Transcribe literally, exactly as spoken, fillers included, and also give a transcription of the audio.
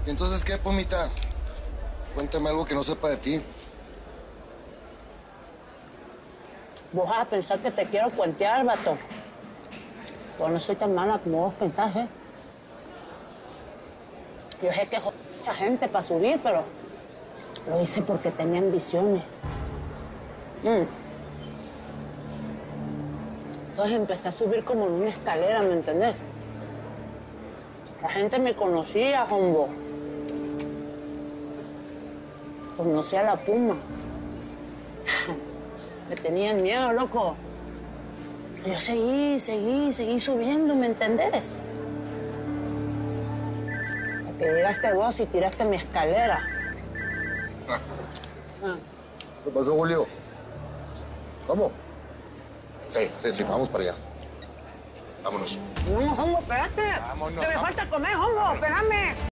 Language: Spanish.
¿Y entonces qué, Pomita? Cuéntame algo que no sepa de ti. Vos vas a pensar que te quiero cuentear, vato. Pero no soy tan mala como vos pensás, ¿eh? Yo sé que jodí a mucha gente para subir, pero lo hice porque tenía ambiciones. Mm. Entonces empecé a subir como en una escalera, ¿me entendés? La gente me conocía, hombo. Conocía a la Puma. Me tenían miedo, loco. Yo seguí, seguí, seguí subiendo, ¿me entendés? Hasta que llegaste vos y tiraste mi escalera. Ah. Ah. ¿Qué pasó, Julio? ¿Cómo? Sí, sí, sí, vamos para allá. Vámonos. No, hombo, espérate. Vámonos. Que me falta comer, hombo, espérame.